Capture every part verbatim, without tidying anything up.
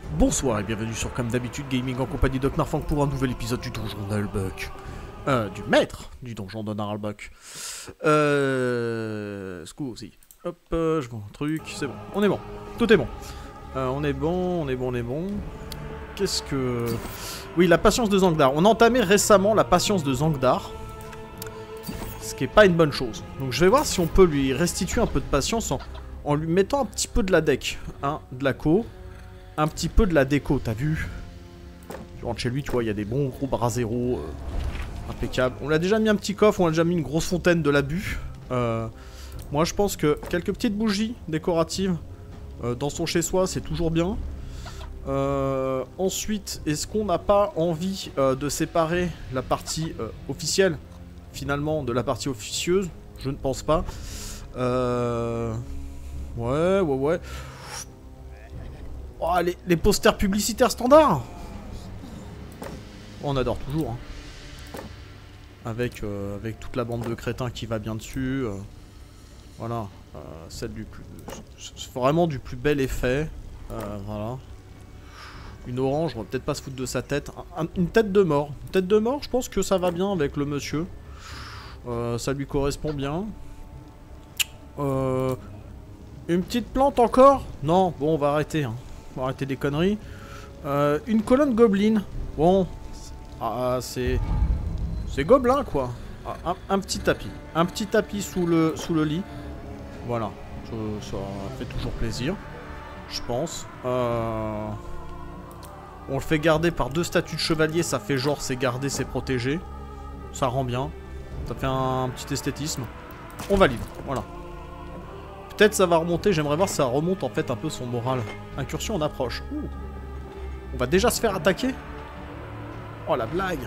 Bonsoir et bienvenue sur Comme d'habitude Gaming en compagnie de Knarfang pour un nouvel épisode du Donjon d'Albuck. Euh, du maître du Donjon de Narlbuck. Euh... Scusi. Hop, euh, je vois un truc, c'est bon. On est bon. Tout est bon. Euh, on est bon, on est bon, on est bon. Qu'est-ce que... Oui, la patience de Zangdar. On a entamé récemment la patience de Zangdar. Ce qui est pas une bonne chose. Donc je vais voir si on peut lui restituer un peu de patience en, en lui mettant un petit peu de la deck. Hein, de la co. Un petit peu de la déco, t'as vu? Tu rentres chez lui, tu vois, il y a des bons gros bras zéro. Euh, impeccable. On l'a déjà mis un petit coffre, on a déjà mis une grosse fontaine de l'abus. Euh, moi, je pense que quelques petites bougies décoratives euh, dans son chez-soi, c'est toujours bien. Euh, ensuite, est-ce qu'on n'a pas envie euh, de séparer la partie euh, officielle, finalement, de la partie officieuse? Je ne pense pas. Euh... Ouais, ouais, ouais. Oh, les, les posters publicitaires standards. On adore toujours. Hein. Avec, euh, avec toute la bande de crétins qui va bien dessus. Euh, voilà. Euh, celle du plus... C'est vraiment du plus bel effet. Euh, voilà. Une orange, on va peut-être pas se foutre de sa tête. Un, un, une tête de mort. Une tête de mort, je pense que ça va bien avec le monsieur. Euh, ça lui correspond bien. Euh, une petite plante encore? Non, bon, on va arrêter. Hein. On va arrêter des conneries. Euh, une colonne gobelin. Bon. Ah, c'est... C'est gobelin, quoi. Ah, un, un petit tapis. Un petit tapis sous le, sous le lit. Voilà. Ça, ça fait toujours plaisir. Je pense. Euh... On le fait garder par deux statues de chevalier. Ça fait genre c'est gardé, c'est protégé. Ça rend bien. Ça fait un, un petit esthétisme. On valide. Voilà. Peut-être ça va remonter, j'aimerais voir si ça remonte en fait un peu son moral. Incursion en approche. Ouh. On va déjà se faire attaquer? Oh la blague.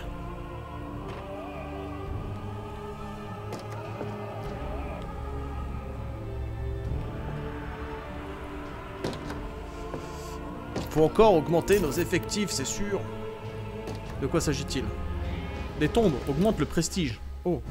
Faut encore augmenter nos effectifs, c'est sûr. De quoi s'agit-il? Les tombes augmentent le prestige. Oh.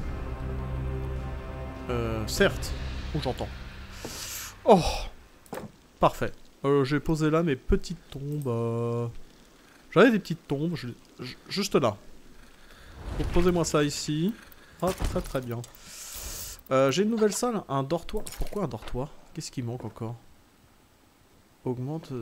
Euh, certes. Oh, j'entends. Oh, parfait. Euh, j'ai posé là mes petites tombes. Euh... J'avais des petites tombes, je... Je... juste là. Donc posez-moi ça ici. Ah, très très bien. Euh, j'ai une nouvelle salle, un dortoir. Pourquoi un dortoir? Qu'est-ce qui manque encore? Augmente...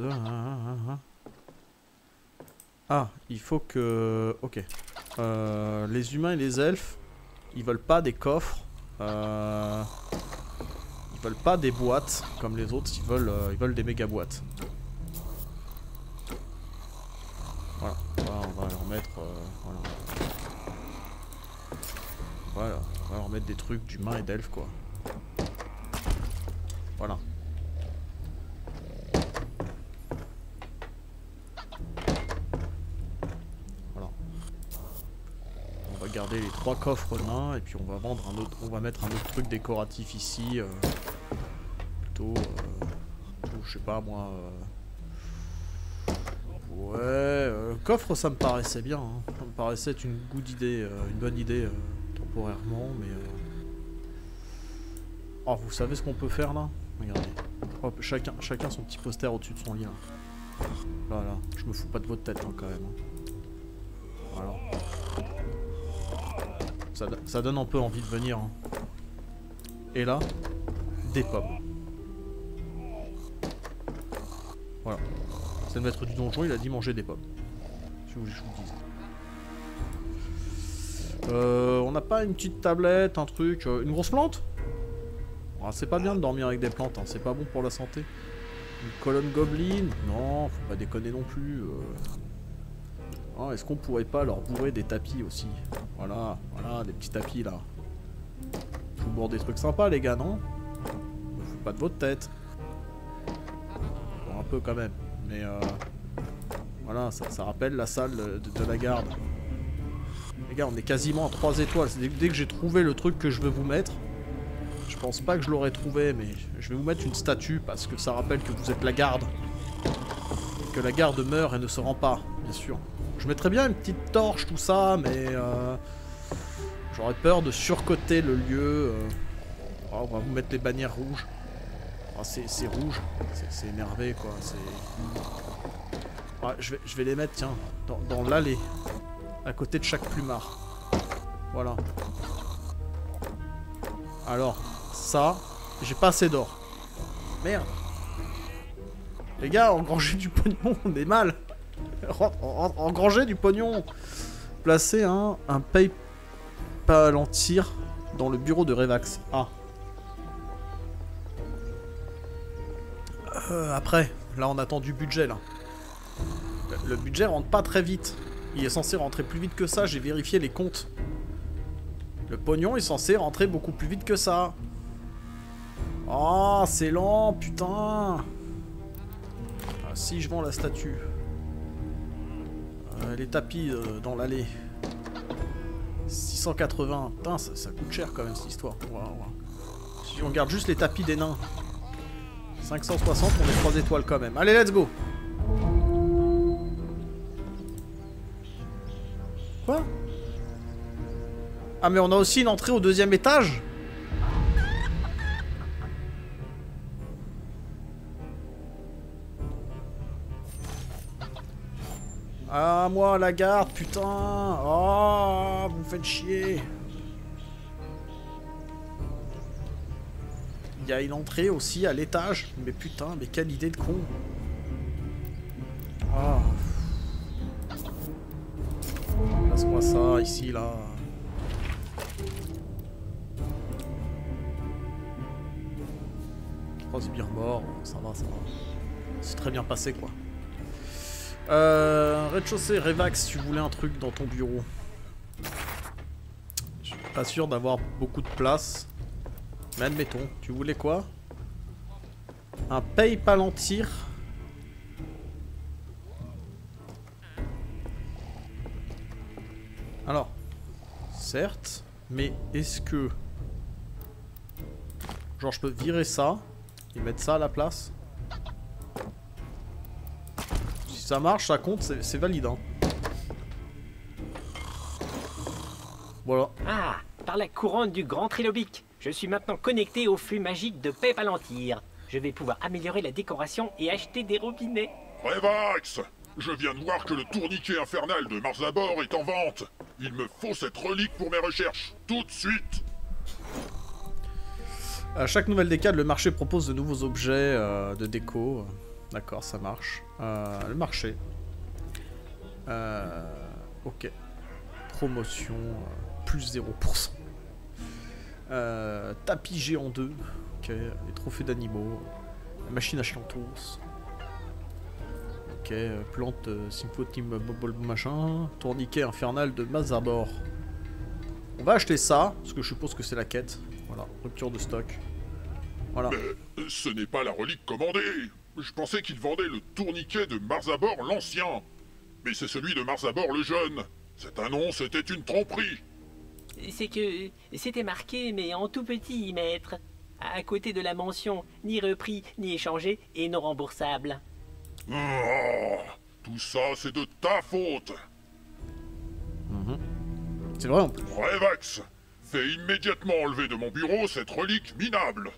Ah, il faut que... Ok. Euh, les humains et les elfes, ils veulent pas des coffres. Euh... Ils veulent pas des boîtes comme les autres, ils veulent, euh, ils veulent des méga boîtes. Voilà, voilà on va leur mettre... Euh, voilà. Voilà, on va leur mettre des trucs d'humains et d'elfes quoi. Voilà. Voilà. On va garder les trois coffres nains et puis on va vendre un autre, on va mettre un autre truc décoratif ici. Euh, plutôt, euh, plutôt, je sais pas moi. Euh, ouais, euh, coffre ça me paraissait bien. Hein. Ça me paraissait être une good idée, euh, une bonne idée euh, temporairement, mais. Euh... Oh, vous savez ce qu'on peut faire là? Regardez. Hop, chacun, chacun son petit poster au-dessus de son lit. Là. Voilà, je me fous pas de votre tête hein, quand même. Hein. Voilà. Ça, ça donne un peu envie de venir. Hein. Et là, des pommes. Voilà. C'est le maître du donjon, il a dit manger des pommes. Si vous voulez que je vous dise. Euh, on n'a pas une petite tablette, un truc, euh, une grosse plante? Ah, c'est pas bien de dormir avec des plantes, hein, c'est pas bon pour la santé. Une colonne gobelin? Non, faut pas déconner non plus. Euh... Oh, est-ce qu'on pourrait pas leur bourrer des tapis aussi? Voilà, voilà, des petits tapis là. Je vous bourre des trucs sympas les gars, non? Ne fous pas de votre tête. Bon, un peu quand même, mais euh... voilà, ça, ça rappelle la salle de, de la garde. Les gars, on est quasiment à trois étoiles. Dès, dès que j'ai trouvé le truc que je veux vous mettre, je pense pas que je l'aurais trouvé, mais je vais vous mettre une statue parce que ça rappelle que vous êtes la garde. Que la garde meurt et ne se rend pas, bien sûr. Je mettrais bien une petite torche, tout ça, mais euh, j'aurais peur de surcoter le lieu. Euh. Oh, on va vous mettre les bannières rouges. Oh, c'est rouge, c'est énervé quoi. Ouais, je, vais, je vais les mettre, tiens, dans, dans l'allée. À côté de chaque plumard. Voilà. Alors, ça, j'ai pas assez d'or. Merde. Les gars, engranger du pognon, on est mal. Engranger du pognon. Placer un, un paye palantir dans le bureau de Revax. Ah. Euh, après, là on attend du budget là. Le, le budget rentre pas très vite. Il est censé rentrer plus vite que ça, j'ai vérifié les comptes. Le pognon est censé rentrer beaucoup plus vite que ça. Oh, c'est lent, putain. Ah, si je vends la statue. Euh, les tapis euh, dans l'allée. six cent quatre-vingts. Putain, ça, ça coûte cher quand même cette histoire. Wow, wow. Si on garde juste les tapis des nains. cinq cent soixante, on est trois étoiles quand même. Allez, let's go. Quoi? Ah mais on a aussi une entrée au deuxième étage? Ah moi la garde, putain. Oh, vous me faites chier. Il y a une entrée aussi à l'étage. Mais putain, mais quelle idée de con. Ah. Passe-moi ça ici là. Trois sbires morts, ça va, ça va. C'est très bien passé quoi. Euh, rez-de-chaussée, Revax, tu voulais un truc dans ton bureau. Je suis pas sûr d'avoir beaucoup de place. Mais admettons, tu voulais quoi? Un paye palantir. Alors, certes, mais est-ce que... Genre je peux virer ça et mettre ça à la place? Si ça marche, ça compte, c'est valide. Hein. Voilà. Ah, par la couronne du grand trilobique, je suis maintenant connecté au flux magique de Paix Palantir. Je vais pouvoir améliorer la décoration et acheter des robinets. Revax, je viens de voir que le tourniquet infernal de Marzabor est en vente. Il me faut cette relique pour mes recherches, tout de suite. À chaque nouvelle décade, le marché propose de nouveaux objets euh, de déco. D'accord, ça marche. Euh, le marché. Euh, ok. Promotion, euh, plus zéro pour cent. Euh, tapis géant deux. Ok, les trophées d'animaux. La machine à chiantos. Ok, euh, plante euh, Symphotim Bobol machin. Tourniquet infernal de Marzabor. On va acheter ça, parce que je suppose que c'est la quête. Voilà, rupture de stock. Voilà. Mais ce n'est pas la relique commandée. Je pensais qu'il vendait le tourniquet de Marzabor l'ancien. Mais c'est celui de Marzabor le jeune. Cette annonce était une tromperie. C'est que c'était marqué, mais en tout petit, maître. À côté de la mention, ni repris, ni échangé, et non remboursable. Oh, tout ça, c'est de ta faute. Mmh. C'est vrai en plus. Revax, fais immédiatement enlever de mon bureau cette relique minable.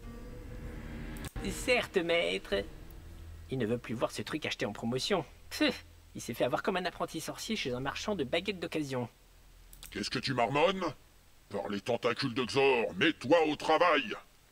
Certes, maître. Il ne veut plus voir ce truc acheté en promotion. Pfff, il s'est fait avoir comme un apprenti sorcier chez un marchand de baguettes d'occasion. Qu'est-ce que tu marmonnes? Par les tentacules de Xor, mets-toi au travail.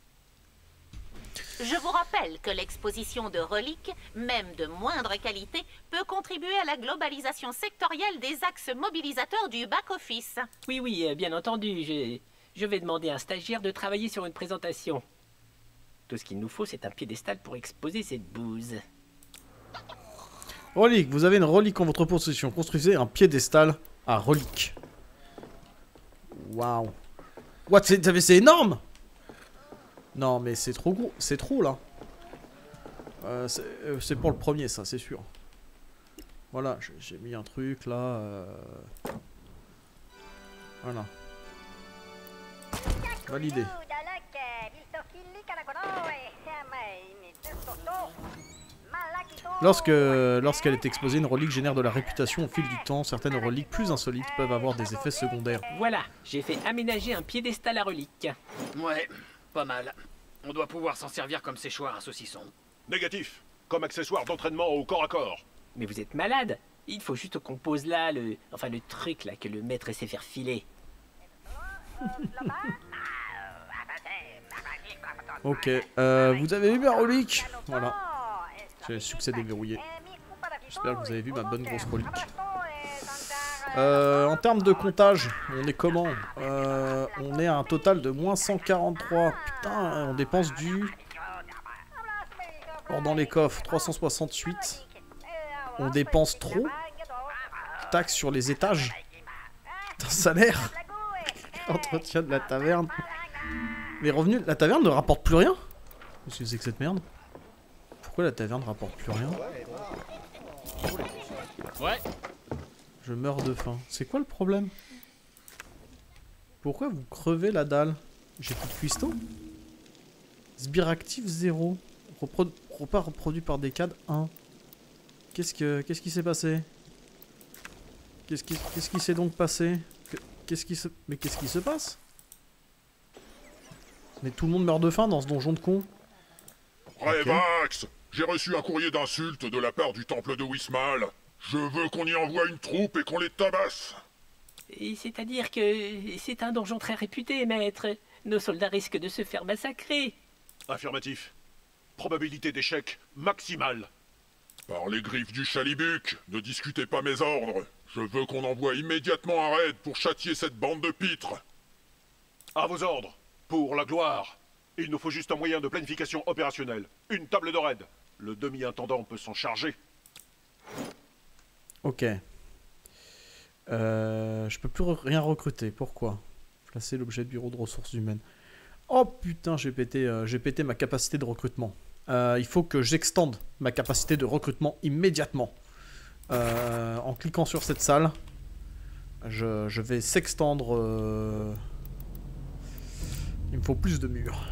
Je vous rappelle que l'exposition de reliques, même de moindre qualité, peut contribuer à la globalisation sectorielle des axes mobilisateurs du back-office. Oui, oui, euh, bien entendu. Je, je vais demander à un stagiaire de travailler sur une présentation. Tout ce qu'il nous faut, c'est un piédestal pour exposer cette bouse. Relique, vous avez une relique en votre possession. Construisez un piédestal à relique. Waouh. What, c'est énorme. Non, mais c'est trop gros. C'est trop, là. Euh, c'est euh, pour le premier, ça, c'est sûr. Voilà, j'ai mis un truc, là. Euh... Voilà. Validé. Lorsque, lorsqu'elle est exposée, une relique génère de la réputation au fil du temps. Certaines reliques plus insolites peuvent avoir des effets secondaires. Voilà, j'ai fait aménager un piédestal à reliques. Ouais, pas mal. On doit pouvoir s'en servir comme séchoir à saucisson. Négatif. Comme accessoire d'entraînement au corps à corps. Mais vous êtes malade. Il faut juste qu'on pose là le... Enfin, le truc là que le maître sait faire filer. Ok, euh, vous avez vu ma relique? Voilà. J'ai le succès déverrouillé. J'espère que vous avez vu ma bonne grosse relique. Euh, en termes de comptage, on est comment? euh, On est à un total de moins cent quarante-trois. Putain, on dépense du... Or dans les coffres, trois cent soixante-huit. On dépense trop. Taxe sur les étages. Putain, salaire. Entretien de la taverne. Les revenus... La taverne ne rapporte plus rien? Qu'est-ce que c'est que cette merde? Pourquoi la taverne ne rapporte plus rien? Ouais. Je meurs de faim. C'est quoi le problème? Pourquoi vous crevez la dalle? J'ai plus de cuistot? Sbire actif zéro. Repro repas reproduit par décade un. Qu'est-ce que qu'est-ce qui s'est passé? Qu'est-ce qui qu'est-ce qui s'est donc passé? Qu'est-ce qui se mais qu'est-ce qui se passe? Mais tout le monde meurt de faim dans ce donjon de con. Revax, j'ai reçu un courrier d'insulte de la part du temple de Wismal. Je veux qu'on y envoie une troupe et qu'on les tabasse. Et c'est-à-dire que c'est un donjon très réputé, maître. Nos soldats risquent de se faire massacrer. Affirmatif. Probabilité d'échec maximale. Par les griffes du chalibuc, ne discutez pas mes ordres. Je veux qu'on envoie immédiatement un raid pour châtier cette bande de pitres. À vos ordres. Pour la gloire. Il nous faut juste un moyen de planification opérationnelle. Une table de raid. Le demi-intendant peut s'en charger. Ok. Euh, je peux plus re rien recruter. Pourquoi? Placer l'objet de bureau de ressources humaines. Oh putain, j'ai pété, euh, j'ai pété ma capacité de recrutement. Euh, il faut que j'extende ma capacité de recrutement immédiatement. Euh, en cliquant sur cette salle, je, je vais s'extendre. Euh... Il me faut plus de murs.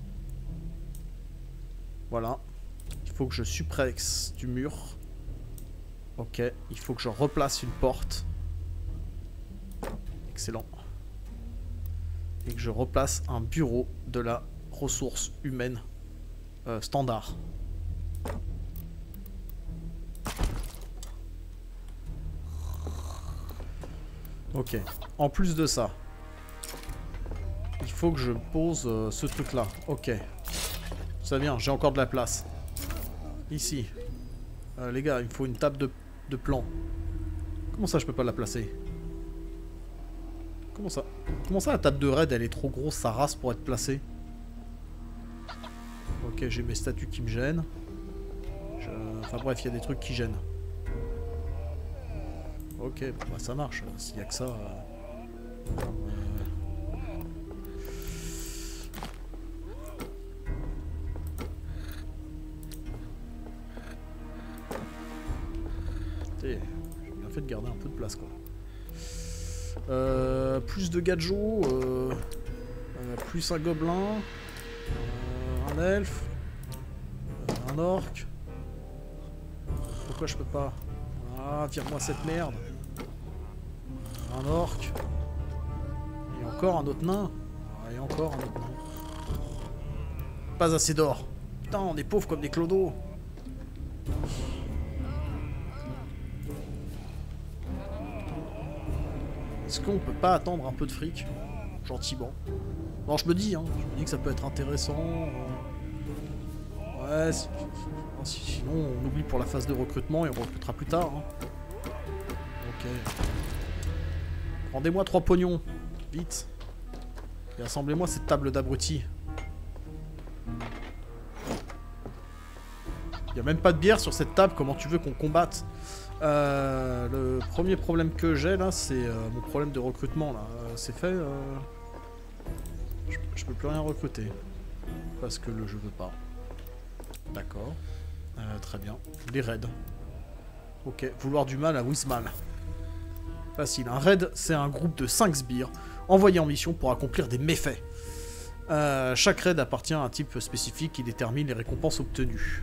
Voilà. Il faut que je suppresse du mur. Ok. Il faut que je replace une porte. Excellent. Et que je replace un bureau de la ressource humaine euh, standard. Ok. En plus de ça, il faut que je pose euh, ce truc là. Ok. Ça vient, j'ai encore de la place. Ici. Euh, les gars, il me faut une table de, de plan. Comment ça je peux pas la placer? Comment ça? Comment ça la table de raid elle est trop grosse, sa race pour être placée? Ok, j'ai mes statues qui me gênent. Je... Enfin bref, il y a des trucs qui gênent. Ok, bon, bah ça marche. S'il y a que ça... Euh... J'ai bien fait de garder un peu de place quoi. Euh, plus de gadgets, euh, euh, plus un gobelin, euh, un elfe, euh, un orc. Pourquoi je peux pas? Ah, vire-moi cette merde. Un orc. Et encore un autre nain. Ah, et encore un autre nain. Pas assez d'or. Putain, on est pauvres comme des clodos. Est-ce qu'on peut pas attendre un peu de fric? Gentiment. Bon, je me dis, hein, je me dis que ça peut être intéressant. Ouais, si, si, sinon on oublie pour la phase de recrutement et on recrutera plus tard. Hein. Ok. Rendez-moi trois pognons. Vite. Et assemblez-moi cette table d'abrutis. Y a même pas de bière sur cette table, comment tu veux qu'on combatte? Euh, le premier problème que j'ai là, c'est euh, mon problème de recrutement là. Euh, c'est fait. Euh... Je, je peux plus rien recruter parce que le jeu veut pas. D'accord. Euh, très bien. Les raids. Ok. Vouloir du mal à Wismal. Facile. Un raid, c'est un groupe de cinq sbires envoyés en mission pour accomplir des méfaits. Euh, chaque raid appartient à un type spécifique qui détermine les récompenses obtenues.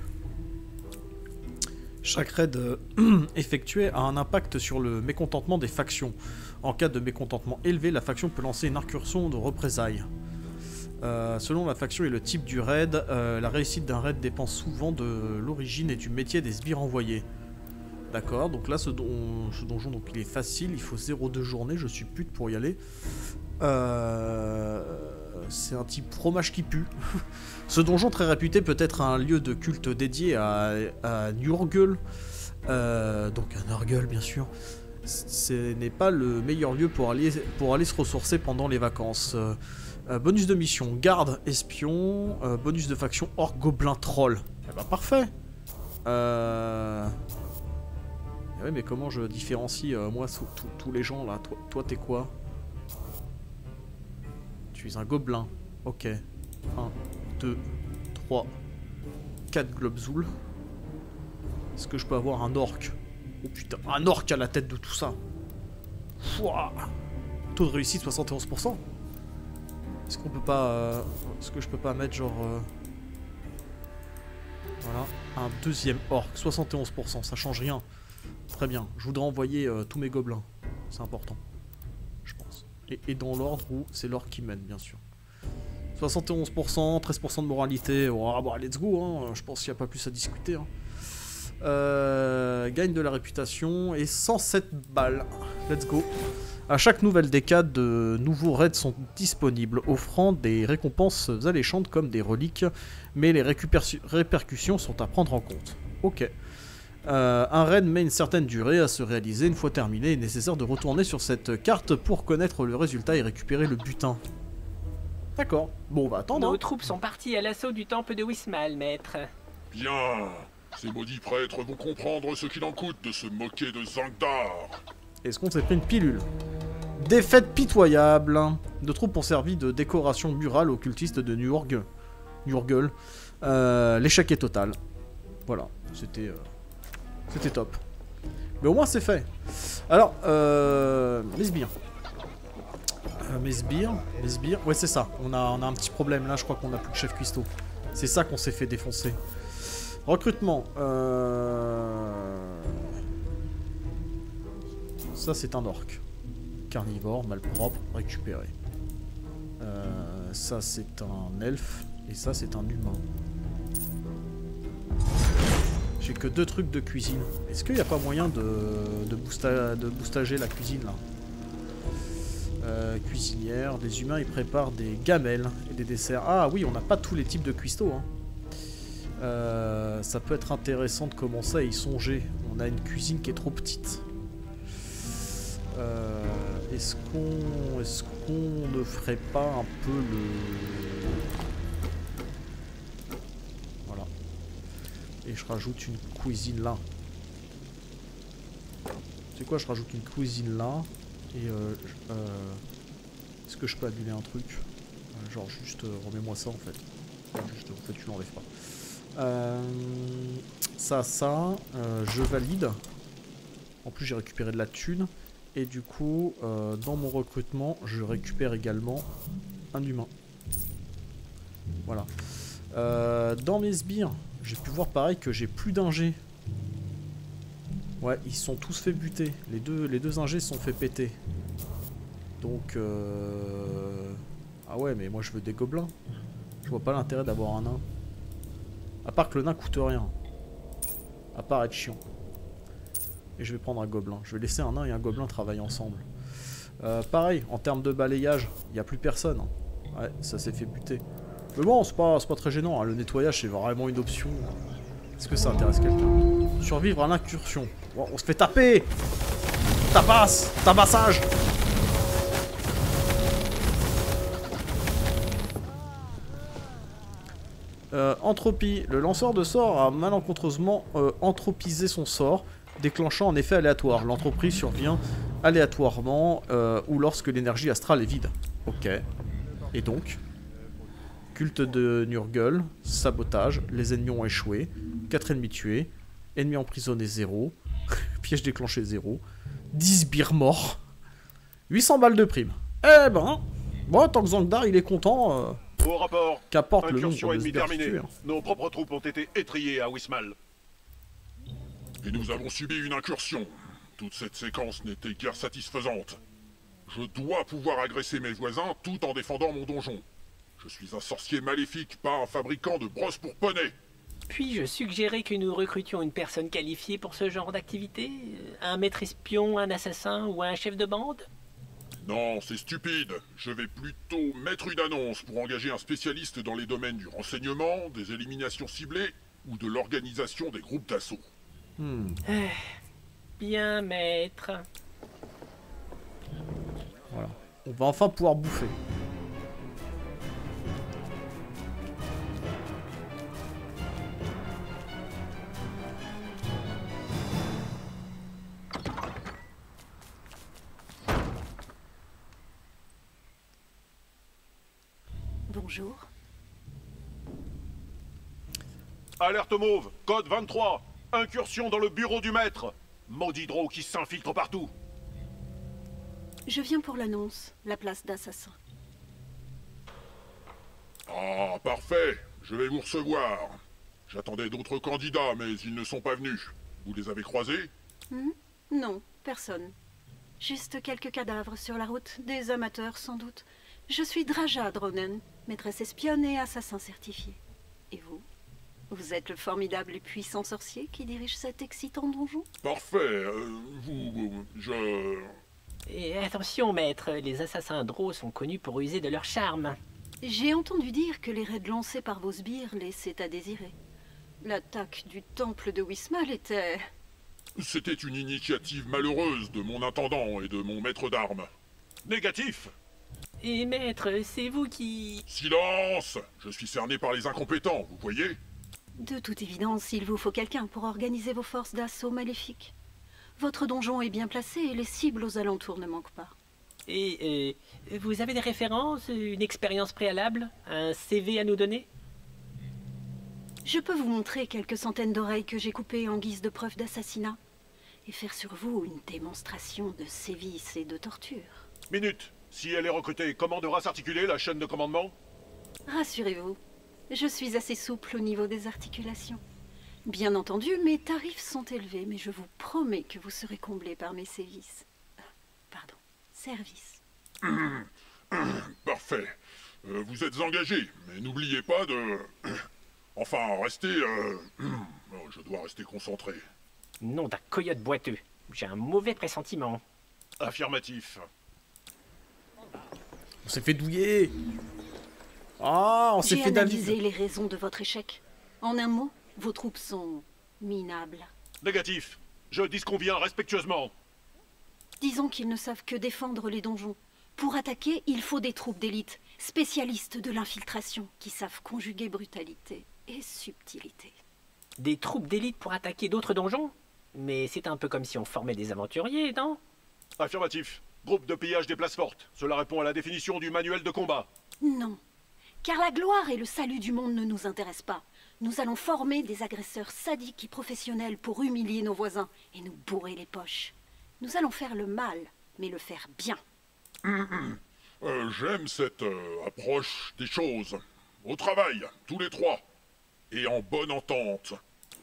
Chaque raid euh, effectué a un impact sur le mécontentement des factions. En cas de mécontentement élevé, la faction peut lancer une incursion de représailles. Euh, selon la faction et le type du raid, euh, la réussite d'un raid dépend souvent de l'origine et du métier des sbires envoyés. D'accord, donc là ce, don ce donjon donc il est facile, il faut zéro deux journées, je suis pute pour y aller. Euh... C'est un type fromage qui pue. Ce donjon très réputé peut être un lieu de culte dédié à, à Nurgle, euh, donc à Nurgle bien sûr. Ce n'est pas le meilleur lieu pour aller, pour aller se ressourcer pendant les vacances. Euh, euh, bonus de mission, garde, espion, euh, bonus de faction, orc, gobelin, troll. Eh bah parfait. Euh... Ouais, mais comment je différencie euh, moi tous les gens là? Toi, toi t'es quoi? Tu es un gobelin. Ok. un, deux, trois, quatre globzouls. Est-ce que je peux avoir un orc? Oh putain, un orc à la tête de tout ça. Fouah. Taux de réussite soixante et onze pour cent. Est-ce qu'on peut pas... Euh... Est-ce que je peux pas mettre genre... Euh... Voilà. Un deuxième orc. soixante et onze pour cent, ça change rien. Très bien. Je voudrais envoyer euh, tous mes gobelins. C'est important. Je pense. Et, et dans l'ordre où c'est l'ordre qui mène, bien sûr. soixante et onze pour cent, treize pour cent de moralité. Oh, bah, let's go, hein. Je pense qu'il n'y a pas plus à discuter. Hein. Euh, gagne de la réputation et cent sept balles. Let's go. À chaque nouvelle décade, de nouveaux raids sont disponibles, offrant des récompenses alléchantes comme des reliques, mais les répercussions sont à prendre en compte. Ok. Euh, un raid met une certaine durée à se réaliser. Une fois terminé, il est nécessaire de retourner sur cette carte pour connaître le résultat et récupérer le butin. D'accord. Bon, on va attendre. Nos hein. troupes sont parties à l'assaut du temple de Wismal, maître. Bien. Ces maudits prêtres vont comprendre ce qu'il en coûte de se moquer de Zangdar. Est-ce qu'on s'est pris une pilule? Défaite pitoyable. Nos troupes ont servi de décoration murale aux cultistes de Nurgle. Nurgle. Euh, L'échec est total. Voilà. C'était... Euh... C'était top. Mais au moins c'est fait. Alors, euh... mes sbires. Euh, mes sbires. Mes sbires. Ouais, c'est ça. On a, on a un petit problème là. Je crois qu'on a plus de chef cuistot. C'est ça qu'on s'est fait défoncer. Recrutement. Euh... Ça, c'est un orc. Carnivore, malpropre, récupéré. Euh... Ça, c'est un elfe. Et ça, c'est un humain. J'ai que deux trucs de cuisine. Est-ce qu'il n'y a pas moyen de, de, boosta, de boostager la cuisine là? euh, Cuisinière, les humains ils préparent des gamelles et des desserts. Ah oui, on n'a pas tous les types de cuistots. Hein. Euh, ça peut être intéressant de commencer à y songer. On a une cuisine qui est trop petite. Euh, est-ce qu'on est-ce qu'on ne ferait pas un peu le... Et je rajoute une cuisine là. C'est quoi, je rajoute une cuisine là. Et euh, euh, est-ce que je peux annuler un truc? euh, Genre juste euh, remets-moi ça en fait. Juste, en fait tu l'enlèves pas. Euh, ça, ça, euh, je valide. En plus j'ai récupéré de la thune. Et du coup, euh, dans mon recrutement, je récupère également un humain. Voilà. Euh, dans mes sbires, j'ai pu voir pareil que j'ai plus d'ingés. Ouais, ils sont tous fait buter. Les deux, les deux ingés sont fait péter. Donc, euh... ah ouais, mais moi je veux des gobelins. Je vois pas l'intérêt d'avoir un nain. À part que le nain coûte rien. À part être chiant. Et je vais prendre un gobelin. Je vais laisser un nain et un gobelin travailler ensemble. Euh, pareil, en termes de balayage, il n'y a plus personne. Ouais, ça s'est fait buter. Mais bon, c'est pas, pas très gênant, hein. Le nettoyage c'est vraiment une option. Est-ce que ça intéresse quelqu'un? Survivre à l'incursion. Bon, on se fait taper. Tabasse. Tabassage. euh, Entropie. Le lanceur de sort a malencontreusement euh, entropisé son sort, déclenchant un effet aléatoire. L'entropie survient aléatoirement euh, ou lorsque l'énergie astrale est vide. Ok. Et donc culte de Nurgle, sabotage, les ennemis ont échoué, quatre ennemis tués, ennemis emprisonnés zéro, piège déclenché zéro, dix sbires morts, huit cents balles de prime. Eh ben, bon, tant que Zangdar il est content, euh, Au rapport, qu'apporte le incursion nombre de ennemie sbires terminée. tués. Hein. Nos propres troupes ont été étriées à Wismal. Et nous avons subi une incursion. Toute cette séquence n'était guère satisfaisante. Je dois pouvoir agresser mes voisins tout en défendant mon donjon. Je suis un sorcier maléfique, pas un fabricant de brosses pour poney. Puis-je suggérer que nous recrutions une personne qualifiée pour ce genre d'activité? Un maître espion, un assassin ou un chef de bande? Non, c'est stupide. Je vais plutôt mettre une annonce pour engager un spécialiste dans les domaines du renseignement, des éliminations ciblées ou de l'organisation des groupes d'assaut. Hmm. Bien, maître. Voilà. On va enfin pouvoir bouffer. Bonjour. Alerte mauve, code vingt-trois. Incursion dans le bureau du maître. Maudit Drow qui s'infiltre partout. Je viens pour l'annonce, la place d'assassin. Ah, parfait. Je vais vous recevoir. J'attendais d'autres candidats, mais ils ne sont pas venus. Vous les avez croisés? Hmm? Non, personne. Juste quelques cadavres sur la route, des amateurs sans doute. Je suis Draja Dronen, maîtresse espionne et assassin certifié. Et vous? Vous êtes le formidable et puissant sorcier qui dirige cet excitant donjon? Parfait. Euh, vous... je... Et attention, maître, les assassins Drow sont connus pour user de leur charme. J'ai entendu dire que les raids lancés par vos sbires laissaient à désirer. L'attaque du temple de Wismal était... C'était une initiative malheureuse de mon intendant et de mon maître d'armes. Négatif. Et maître, c'est vous qui... Silence! Je suis cerné par les incompétents, vous voyez? De toute évidence, il vous faut quelqu'un pour organiser vos forces d'assaut maléfiques. Votre donjon est bien placé et les cibles aux alentours ne manquent pas. Et euh, vous avez des références, une expérience préalable, un C V à nous donner? Je peux vous montrer quelques centaines d'oreilles que j'ai coupées en guise de preuve d'assassinat et faire sur vous une démonstration de sévices et de torture. Minute. Si elle est recrutée, comment devra s'articuler la chaîne de commandement? Rassurez-vous, je suis assez souple au niveau des articulations. Bien entendu, mes tarifs sont élevés, mais je vous promets que vous serez comblé par mes sévices. Euh, Pardon, services. Parfait. Euh, vous êtes engagé, mais n'oubliez pas de... Enfin, restez... Euh... Je dois rester concentré. Nom d'un coyote boiteux. J'ai un mauvais pressentiment. Affirmatif. On s'est fait douiller. Ah, on s'est J'ai fait analysé David. les raisons de votre échec. En un mot, vos troupes sont minables. Négatif. Je disconviens respectueusement. Disons qu'ils ne savent que défendre les donjons. Pour attaquer, il faut des troupes d'élite, spécialistes de l'infiltration, qui savent conjuguer brutalité et subtilité. Des troupes d'élite pour attaquer d'autres donjons? Mais c'est un peu comme si on formait des aventuriers, non? Affirmatif. Groupe de pillage des places fortes. Cela répond à la définition du manuel de combat. Non, car la gloire et le salut du monde ne nous intéressent pas. Nous allons former des agresseurs sadiques et professionnels pour humilier nos voisins et nous bourrer les poches. Nous allons faire le mal, mais le faire bien. Euh, J'aime cette euh, approche des choses. Au travail, tous les trois. Et en bonne entente.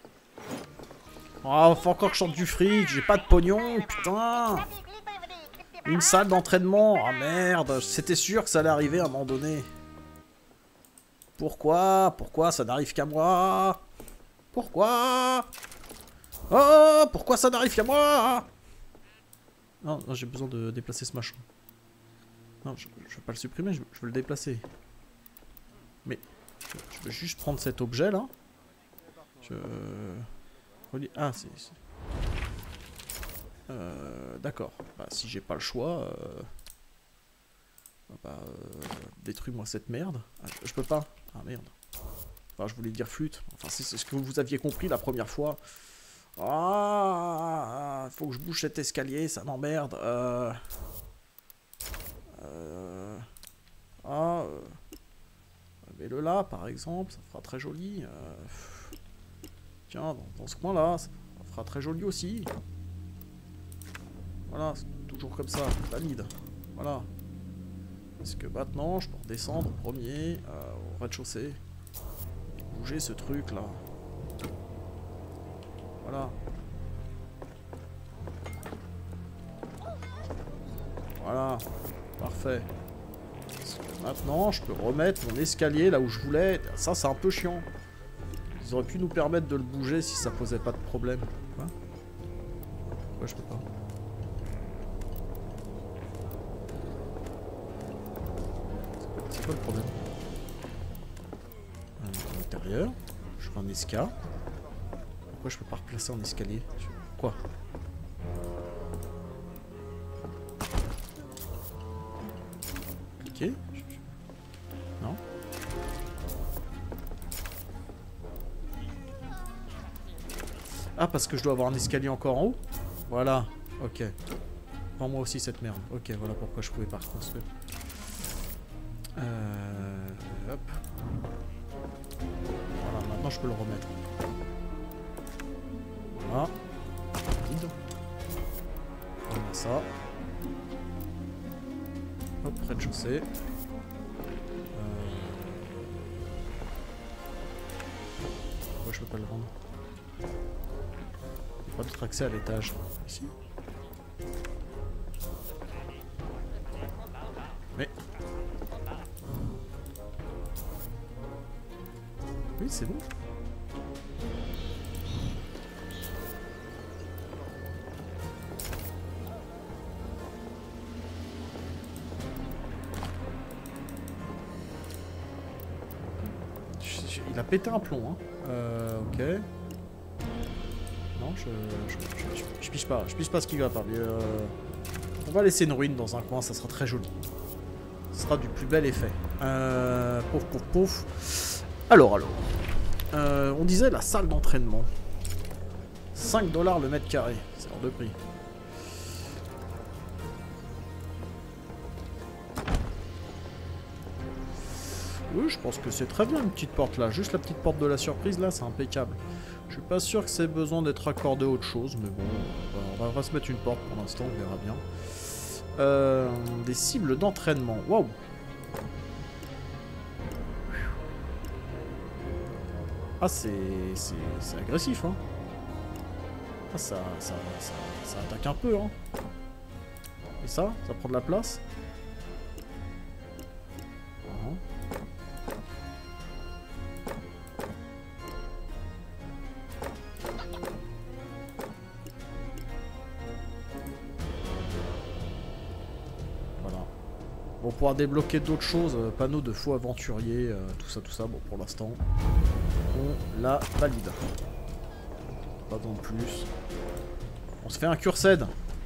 Ah, faut encore que je chante du fric, j'ai pas de pognon, putain. Une salle d'entraînement, ah merde, c'était sûr que ça allait arriver à un moment donné. Pourquoi? Pourquoi ça n'arrive qu'à moi? Pourquoi? Oh, pourquoi ça n'arrive qu'à moi? Non, non, j'ai besoin de déplacer ce machin. Non, je, je veux pas le supprimer, je, je veux le déplacer. Mais, je, je veux juste prendre cet objet là. Je... Ah, c'est... Euh, D'accord. Bah, si j'ai pas le choix... Euh... Bah, euh... détruis-moi cette merde. Ah, je, je peux pas. Ah, merde. Enfin, je voulais dire flûte. Enfin, c'est ce que vous aviez compris la première fois. Ah, faut que je bouge cet escalier, ça m'emmerde. Euh... Euh... Ah... Euh... Mets-le là, par exemple, ça fera très joli. Euh... Tiens, dans, dans ce coin-là, ça fera très joli aussi. Voilà, toujours comme ça, valide. Voilà. Est-ce que maintenant, je peux redescendre au premier, euh, au rez-de-chaussée, et bouger ce truc-là. Voilà. Voilà, parfait. Est-ce que maintenant, je peux remettre mon escalier là où je voulais. Ça, c'est un peu chiant. Ils auraient pu nous permettre de le bouger si ça posait pas de problème. Quoi? Pourquoi je peux pas? C'est quoi le problème? À l'intérieur. Je fais un esca. Pourquoi je peux pas replacer en escalier? Quoi? Ok. Non. Ah, parce que je dois avoir un escalier encore en haut? Voilà. Ok. Prends-moi aussi cette merde. Ok, voilà pourquoi je pouvais pas reconstruire. Euh... Hop. Voilà, maintenant je peux le remettre. Voilà. Vide. Voilà ça. Hop, rez-de-chaussée. Euh... Pourquoi je peux pas le vendre? Il n'y a pas d'autre accès à l'étage. Ici. Mais... Oui, c'est bon. Il a pété un plomb, hein. Euh, ok. Non, je je, je, je, je pige pas. Je pige pas ce qui va pas. Mais euh, on va laisser une ruine dans un coin, ça sera très joli. Ce sera du plus bel effet. Euh, pouf, pouf, pouf. Alors, alors. Euh, on disait la salle d'entraînement. cinq dollars le mètre carré. C'est hors de prix. Oui, je pense que c'est très bien une petite porte là. Juste la petite porte de la surprise là, c'est impeccable. Je suis pas sûr que c'est besoin d'être accordé à autre chose, mais bon, on va, on va se mettre une porte pour l'instant, on verra bien. Euh, des cibles d'entraînement. Waouh! Ah, c'est c'est agressif, hein. Ah, ça, ça, ça, ça attaque un peu, hein. Et ça, ça prend de la place. Pour pouvoir débloquer d'autres choses, euh, panneau de faux aventurier, euh, tout ça, tout ça. Bon, pour l'instant, on la valide. Pas non plus. On se fait un cursed.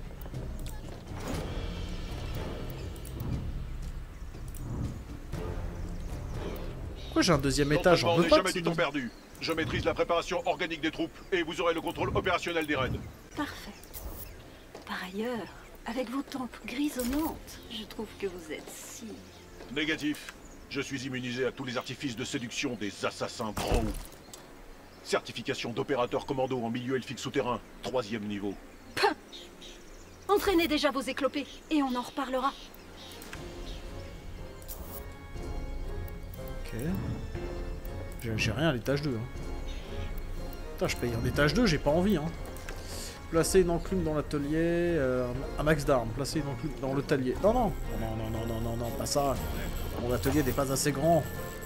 Pourquoi j'ai un deuxième étage? On veut pas jamais du temps perdu. Je maîtrise la préparation organique des troupes et vous aurez le contrôle opérationnel des raids. Parfait. Par ailleurs, avec vos tempes grisonnantes, je trouve que vous êtes si... Négatif. Je suis immunisé à tous les artifices de séduction des assassins Drow. Certification d'opérateur commando en milieu elfique souterrain, troisième niveau. Pah! Entraînez déjà vos éclopés, et on en reparlera. Ok. J'ai rien à l'étage deux. Hein. Putain, je paye en étage deux, j'ai pas envie, hein. Placer une enclume dans l'atelier, euh, un max d'armes, placer une enclume dans le talier. Non, non, non, non, non, non, non, non, pas ça. Mon atelier n'est pas assez grand.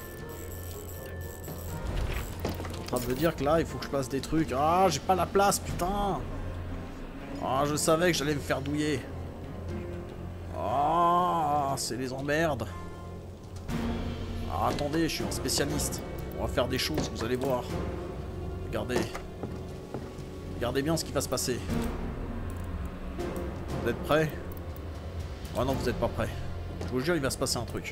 En train de me dire que là, il faut que je passe des trucs. Ah, j'ai pas la place, putain. Ah, je savais que j'allais me faire douiller. Ah, c'est les emmerdes. Ah, attendez, je suis un spécialiste. On va faire des choses, vous allez voir. Regardez. Regardez bien ce qui va se passer. Vous êtes prêts? Oh non, vous n'êtes pas prêts. Je vous jure, il va se passer un truc.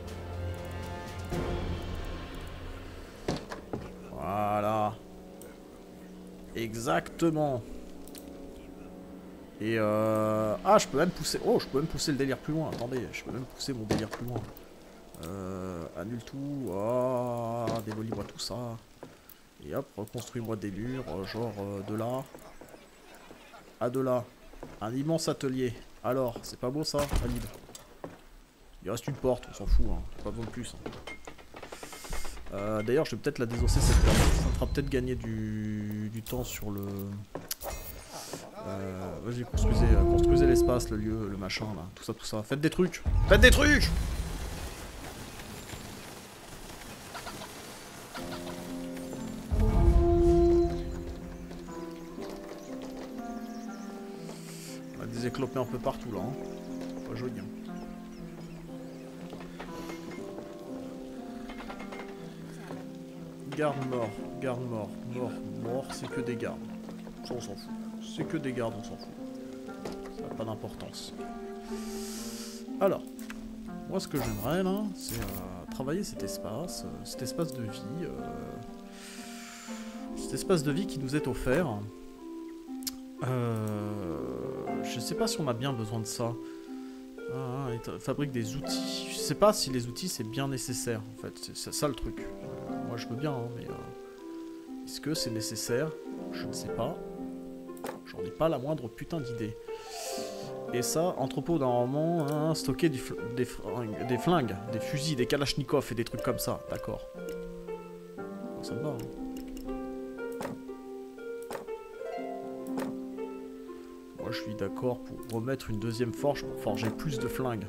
Voilà. Exactement. Et euh... Ah, je peux même pousser... Oh, je peux même pousser le délire plus loin. Attendez, je peux même pousser mon délire plus loin. Euh... Annule tout. Ah, démolis-moi tout ça. Et hop, reconstruis-moi des murs, genre euh, de là à de là. Un immense atelier. Alors, c'est pas beau ça, valide. Il reste une porte, on s'en fout, hein. Pas besoin de plus. Hein. Euh, D'ailleurs, je vais peut-être la désosser cette porte. Ça me fera peut-être gagner du, du temps sur le... Euh, Vas-y, construisez, construisez l'espace, le lieu, le machin, là. Tout ça, tout ça. Faites des trucs. Faites des trucs. On a des éclopés un peu partout là. Hein. Pas joli. Hein. Garde mort, garde mort, mort, mort, c'est que des gardes. Ça on s'en fout. C'est que des gardes, on s'en fout. Ça n'a pas d'importance. Alors, moi ce que j'aimerais là, c'est euh, travailler cet espace, euh, cet espace de vie. Euh, cet espace de vie qui nous est offert. Euh, je sais pas si on a bien besoin de ça. Ah, il fabrique des outils. Je sais pas si les outils c'est bien nécessaire en fait. C'est ça le truc. Euh, moi je veux bien, hein, mais euh, est-ce que c'est nécessaire? Je ne sais pas. J'en ai pas la moindre putain d'idée. Et ça, entrepôt d'un roman, hein, stocker du fl des, fringues, des flingues, des fusils, des kalachnikovs et des trucs comme ça. D'accord. Ça me va. Hein. Moi je suis d'accord pour remettre une deuxième forge pour forger plus de flingues.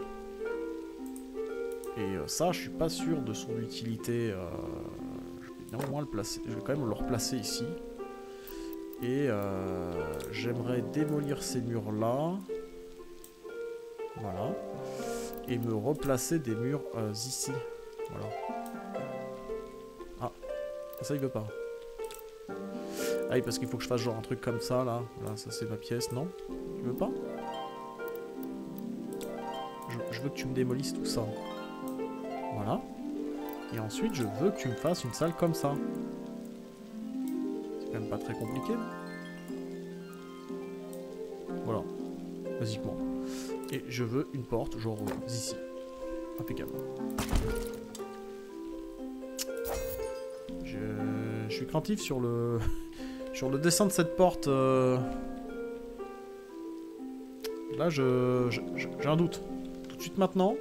Et euh, ça, je suis pas sûr de son utilité. Euh, je vais bien au moins le placer. Je vais quand même le replacer ici. Et euh, j'aimerais démolir ces murs-là. Voilà. Et me replacer des murs euh, ici. Voilà. Ah, ça il veut pas. Ah oui, parce qu'il faut que je fasse genre un truc comme ça, là. Là, ça c'est ma pièce, non? Tu veux pas? je, je veux que tu me démolisses tout ça. Voilà. Et ensuite, je veux que tu me fasses une salle comme ça. C'est quand même pas très compliqué, non? Voilà. Basiquement. Et je veux une porte, genre euh, ici. Impeccable. Je, je suis craintif sur le... sur le dessin de cette porte. Euh... Là, je... j'ai un doute. Tout de suite maintenant.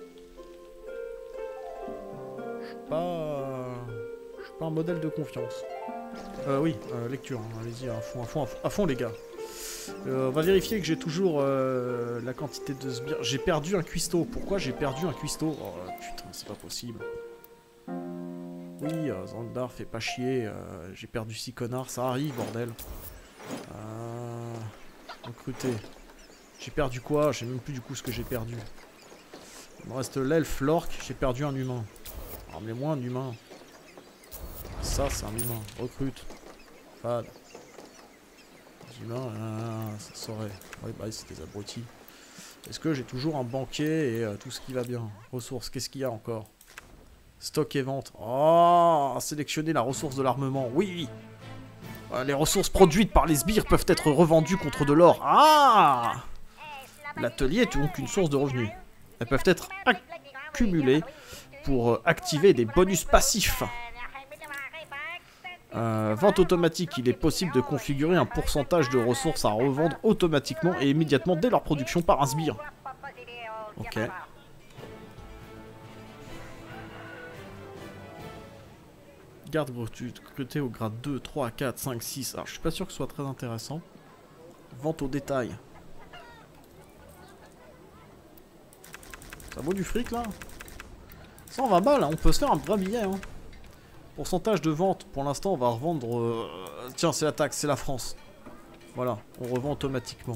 Je suis pas... Je suis pas un modèle de confiance. Euh, oui, euh, lecture. Hein. Allez-y, à fond, à fond, à fond, à fond les gars. Euh, on va vérifier que j'ai toujours euh, la quantité de sbires. J'ai perdu un cuistot. Pourquoi j'ai perdu un cuistot? Oh putain, c'est pas possible. Oui, euh, Zandar, fais pas chier. Euh, j'ai perdu six connards, ça arrive, bordel. Euh, recruter. J'ai perdu quoi? Je sais même plus du coup ce que j'ai perdu. Il me reste l'elfe, l'orque, j'ai perdu un humain. Ramenez-moi un humain. Ça, c'est un humain. Recrute. Fad. Humains, ah, ça saurait. Oui, bah c'est des abrutis. Est-ce que j'ai toujours un banquet et euh, tout ce qui va bien? Ressources, qu'est-ce qu'il y a encore? Stock et vente. Oh, sélectionner la ressource de l'armement. Oui. euh, Les ressources produites par les sbires peuvent être revendues contre de l'or. Ah. L'atelier est donc une source de revenus. Elles peuvent être accumulées pour euh, activer des bonus passifs. Euh, vente automatique, il est possible de configurer un pourcentage de ressources à revendre automatiquement et immédiatement dès leur production par un sbire. Ok. Garde recrutée au grade deux, trois, quatre, cinq, six. Alors je suis pas sûr que ce soit très intéressant. Vente au détail. Ça vaut du fric là? cent vingt balles, hein, on peut se faire un vrai billet. Hein. Pourcentage de vente, pour l'instant on va revendre... Euh... Tiens, c'est la taxe, c'est la France. Voilà, on revend automatiquement.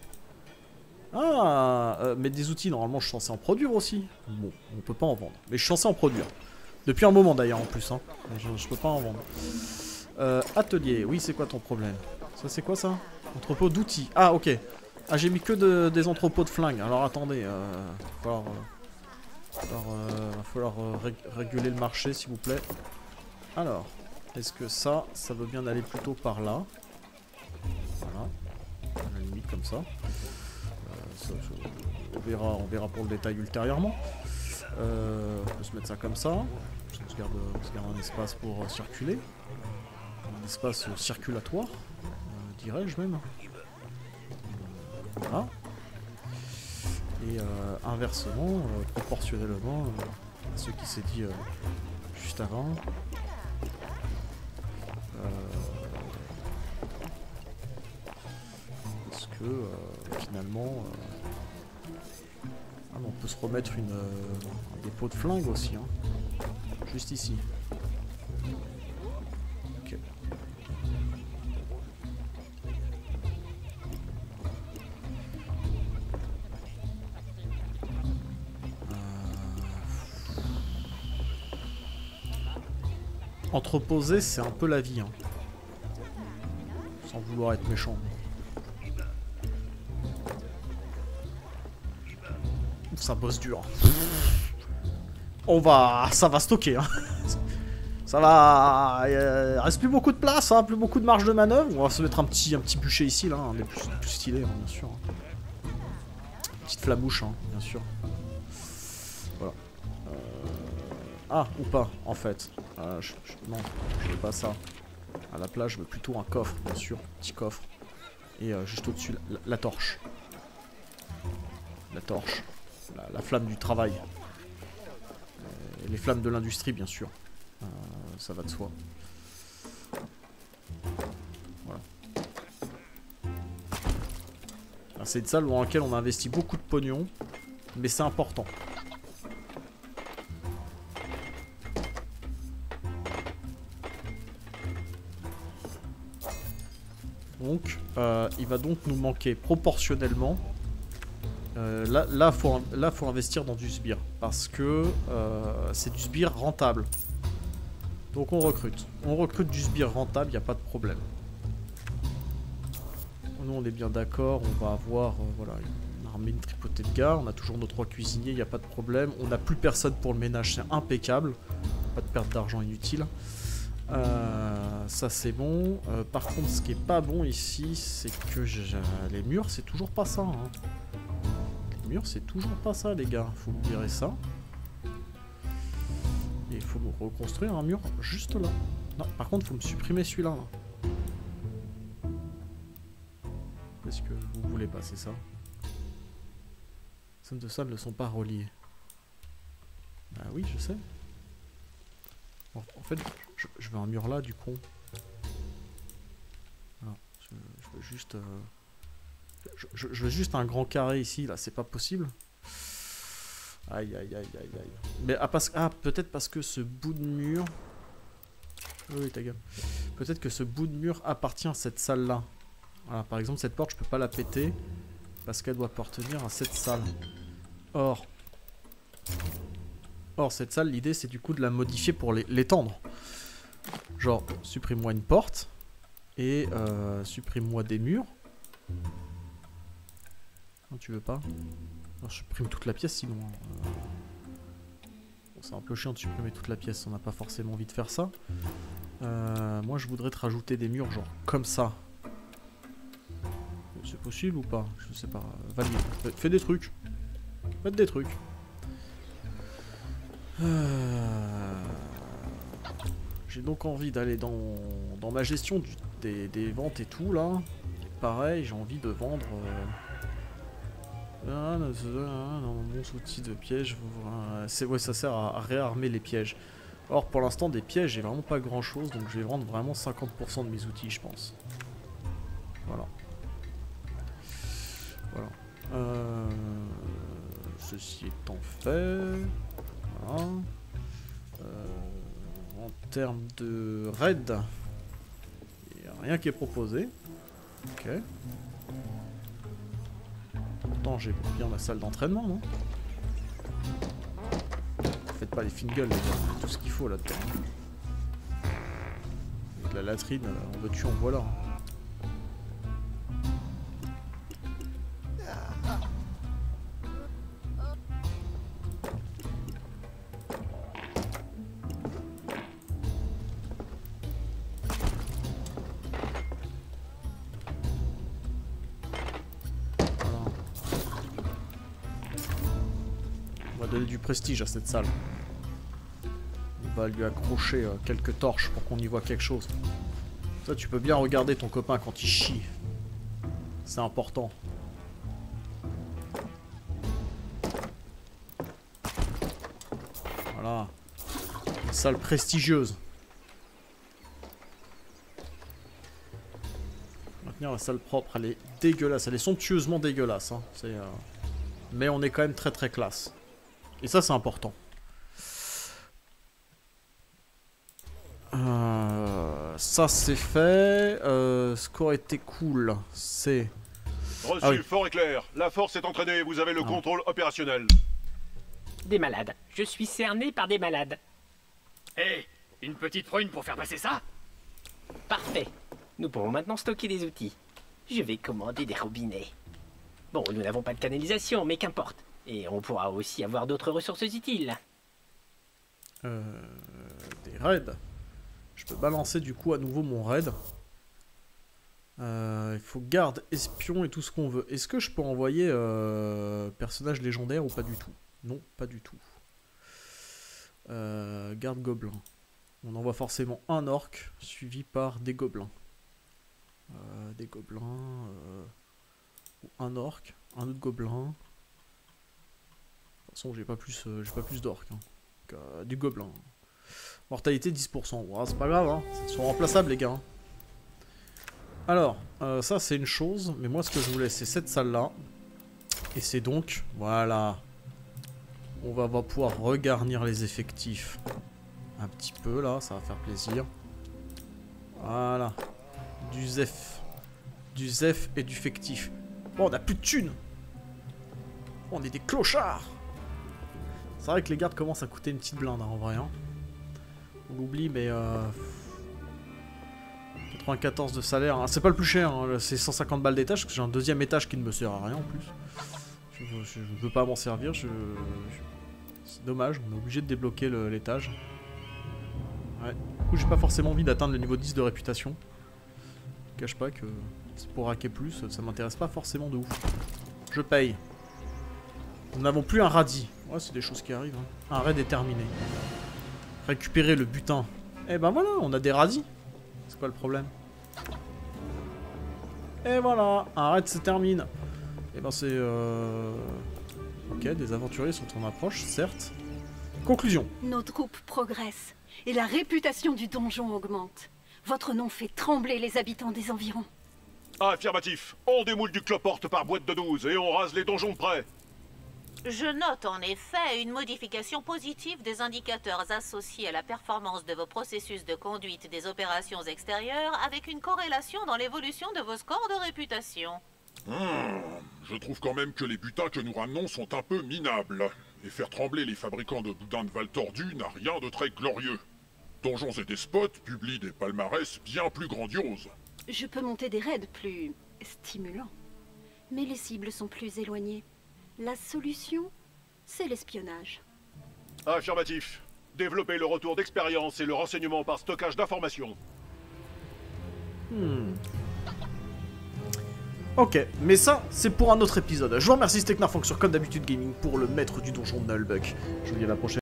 Ah, euh, mais des outils, normalement je suis censé en produire aussi. Bon, on peut pas en vendre, mais je suis censé en produire. Depuis un moment d'ailleurs en plus, hein. je, je peux pas en vendre. Euh, atelier, oui c'est quoi ton problème? Ça c'est quoi ça? Entrepôt d'outils. Ah ok. Ah j'ai mis que de, des entrepôts de flingues. Alors attendez, euh, va falloir, euh, falloir, euh, va falloir euh, rég réguler le marché s'il vous plaît. Alors, est-ce que ça, ça veut bien aller plutôt par là? Voilà, à la limite comme ça. Euh, ça, ça on, verra, on verra pour le détail ultérieurement. Euh, on peut se mettre ça comme ça. On se garde, on se garde un espace pour euh, circuler. Un espace euh, circulatoire, euh, dirais-je même. Voilà. Et euh, inversement, euh, proportionnellement euh, à ce qui s'est dit euh, juste avant. Euh, Est-ce que euh, finalement euh, ah, on peut se remettre une, euh, un dépôt de flingue aussi, hein. Juste ici. Ok. Entreposer, c'est un peu la vie, hein. Sans vouloir être méchant. Ça bosse dur. On va... Ça va stocker, hein. Ça va... Il reste plus beaucoup de place, hein, plus beaucoup de marge de manœuvre. On va se mettre un petit, un petit bûcher ici, là. On est plus, plus stylé, hein, bien sûr. Petite flamouche, hein, bien sûr. Voilà. Euh... Ah, ou pas, en fait. Euh, je, je, non, je veux pas ça. À la place, je veux plutôt un coffre, bien sûr. Petit coffre. Et euh, juste au-dessus, la, la torche. La torche. La, la flamme du travail. Euh, les flammes de l'industrie, bien sûr. Euh, ça va de soi. Voilà. C'est une salle dans laquelle on a investi beaucoup de pognon. Mais c'est important. Donc, euh, il va donc nous manquer proportionnellement. Euh, là, là, faut, là, faut investir dans du sbire parce que euh, c'est du sbire rentable. Donc, on recrute. On recrute du sbire rentable, il n'y a pas de problème. Nous, on est bien d'accord. On va avoir, euh, voilà, une armée, une tripotée de gars. On a toujours nos trois cuisiniers, il n'y a pas de problème. On n'a plus personne pour le ménage, c'est impeccable. Pas de perte d'argent inutile. Euh, ça c'est bon. Euh, par contre, ce qui est pas bon ici, c'est que je, je, les murs, c'est toujours pas ça. Hein. Les murs, c'est toujours pas ça, les gars. Faut me virer ça. Et il faut me reconstruire un mur juste là. Non, par contre, faut me supprimer celui-là. Là. Est-ce que vous voulez pas, c'est ça? Ces deux salles ne sont pas reliées. Bah oui, je sais. Bon, en fait, je, je veux un mur là, du con. Alors, je, je veux juste... Euh, je, je, je veux juste un grand carré ici, là, c'est pas possible. Aïe, aïe, aïe, aïe, aïe. Mais ah, parce, ah peut-être parce que ce bout de mur... Oui, ta gueule. Peut-être que ce bout de mur appartient à cette salle-là. Voilà, par exemple, cette porte, je peux pas la péter. Parce qu'elle doit appartenir à cette salle. Or... Or, cette salle, l'idée, c'est du coup de la modifier pour l'étendre. Genre, supprime-moi une porte. Et euh, supprime-moi des murs. Non, tu veux pas? Alors, je supprime toute la pièce, sinon... Euh... Bon, c'est un peu chiant de supprimer toute la pièce. On n'a pas forcément envie de faire ça. Euh, moi, je voudrais te rajouter des murs, genre, comme ça. C'est possible ou pas? Je sais pas. Valide. Fais des trucs. Faites des trucs. Euh... J'ai donc envie d'aller dans, dans ma gestion du, des, des ventes et tout là. Pareil, j'ai envie de vendre euh... dans mon outil de piège. C'est ouais, ça sert à, à réarmer les pièges. Or pour l'instant des pièges j'ai vraiment pas grand chose, donc je vais vendre vraiment cinquante pour cent de mes outils, je pense. Voilà. Voilà. Euh... Ceci étant fait. Voilà. Euh, en termes de raid, il n'y a rien qui est proposé. Ok. Pourtant, j'ai bien la salle d'entraînement, non? Faites pas les fingers, les gars. Tout ce qu'il faut là-dedans. Avec la latrine, on veut tuer, on voit là. Donner du prestige à cette salle. On va lui accrocher euh, quelques torches pour qu'on y voit quelque chose. Ça, tu peux bien regarder ton copain quand il chie. C'est important. Voilà. Une salle prestigieuse. Maintenir la salle propre, elle est dégueulasse. Elle est somptueusement dégueulasse. Hein. C'est, euh... mais on est quand même très très classe. Et ça, c'est important. Euh, ça, c'est fait. Euh, ce qui aurait été cool, c'est... Reçu, ah, oui. Fort et clair. La force est entraînée, vous avez le ah. contrôle opérationnel. Des malades. Je suis cerné par des malades. Hé, hey, Une petite prune pour faire passer ça? Parfait. Nous pourrons maintenant stocker des outils. Je vais commander des robinets. Bon, nous n'avons pas de canalisation, mais qu'importe. Et on pourra aussi avoir d'autres ressources utiles. Euh, des raids. Je peux balancer du coup à nouveau mon raid. Euh, il faut garde, espion et tout ce qu'on veut. Est-ce que je peux envoyer euh, personnage légendaire ou pas du tout? Non, pas du tout. Euh, garde gobelin. On envoie forcément un orc suivi par des gobelins. Euh, des gobelins. Euh, un orc, un autre gobelin. De toute façon, j'ai pas plus, euh, j'ai pas plus d'orc. Hein. Euh, du gobelin. Mortalité dix pour cent. Ouais, c'est pas grave, hein. Ils sont remplaçables, les gars. Hein. Alors, euh, ça c'est une chose. Mais moi, ce que je voulais, c'est cette salle-là. Et c'est donc, voilà. On va, va pouvoir regarnir les effectifs. Un petit peu, là. Ça va faire plaisir. Voilà. Du Zef. Du Zef et du fictif. Bon, on a plus de thunes. On est des clochards. C'est vrai que les gardes commencent à coûter une petite blinde, hein, en vrai. Hein. On l'oublie, mais... Euh... quatre-vingt-quatorze de salaire. Hein. C'est pas le plus cher, hein. C'est cent cinquante balles d'étage, parce que j'ai un deuxième étage qui ne me sert à rien en plus. Je ne veux pas m'en servir. Je... je... C'est dommage, on est obligé de débloquer l'étage. Ouais. Du coup, j'ai pas forcément envie d'atteindre le niveau dix de réputation. Je cache pas que c'est pour hacker plus, ça m'intéresse pas forcément de ouf. Je paye. Nous n'avons plus un radis. Ouais, c'est des choses qui arrivent. Hein. Un raid est terminé. Récupérer le butin. Eh ben voilà, on a des radis. C'est quoi le problème? Et voilà, un raid se termine. Et ben c'est... Euh... Ok, des aventuriers sont en approche, certes. Conclusion. Nos troupes progressent et la réputation du donjon augmente. Votre nom fait trembler les habitants des environs. Affirmatif. On démoule du cloporte par boîte de douze et on rase les donjons de près. Je note en effet une modification positive des indicateurs associés à la performance de vos processus de conduite des opérations extérieures avec une corrélation dans l'évolution de vos scores de réputation. Mmh, je trouve quand même que les butins que nous ramenons sont un peu minables. Et faire trembler les fabricants de boudins de Val Tordu n'a rien de très glorieux. Donjons et Despotes publient des palmarès bien plus grandioses. Je peux monter des raids plus stimulants. Mais les cibles sont plus éloignées. La solution, c'est l'espionnage. Affirmatif. Développer le retour d'expérience et le renseignement par stockage d'informations. Hmm. Ok, mais ça, c'est pour un autre épisode. Je vous remercie, c'était Knarfonk sur Comme d'habitude Gaming pour le maître du donjon de Nullbuck. Je vous dis à la prochaine.